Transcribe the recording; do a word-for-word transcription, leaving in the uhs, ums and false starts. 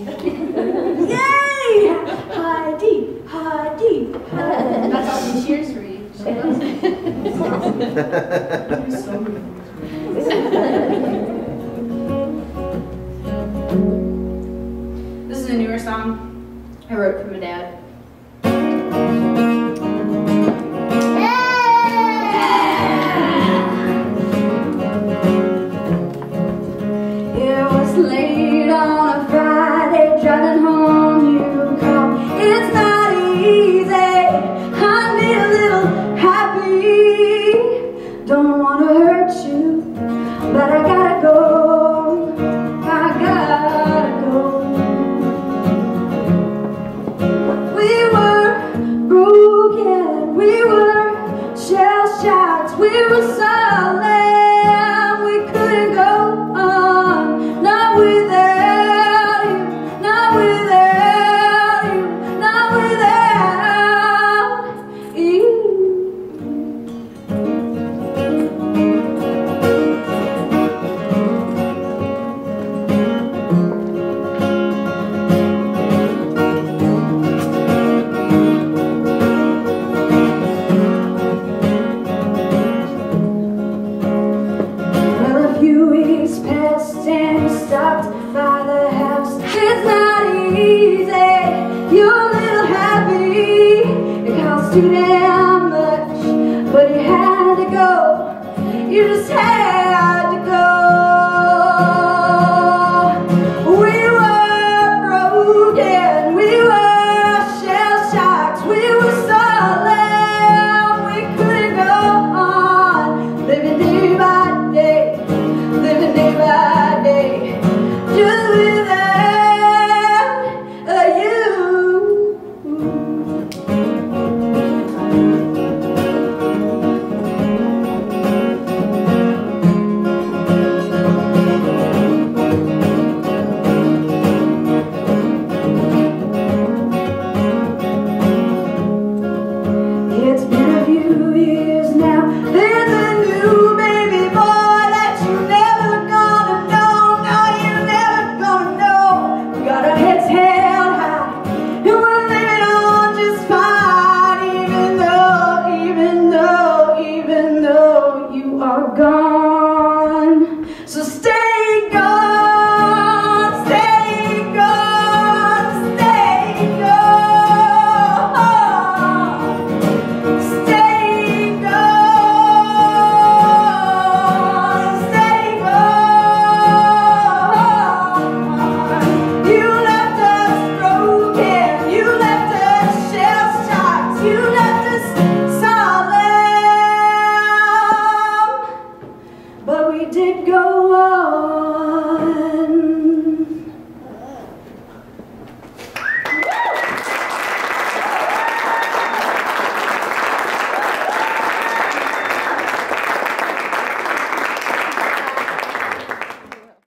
Yay! Heidi, Heidi. That's how she cheers for you. She loves it. This is a newer song I wrote for my dad. Late on a Friday, driving home, you call. It's not easy, I need a little happy. Don't want to hurt you, but I gotta go, I gotta go. We were broken, we were shell-shocked, we were silent. We couldn't go on, not without you, not without you, not without you. Well, a few weeks passed and we stopped by the house. It's not easy, you're a little happy. It costs too damn much, but you had to go. You just had to go. We were broken, we were shell-shocked, we were silent. We couldn't go on, living day by day, living day by day, just without uh, you. It's been a few years now. There's a new baby boy that you're never gonna know. No, you're never gonna know. We got our heads held high, and we're living on just fine. Even though, even though, even though you are gone. So stay gone, stay gone, stay gone. Stay gone, stay gone. You left us broken, you left us shell-shocked, you left us solemn, but we did go on.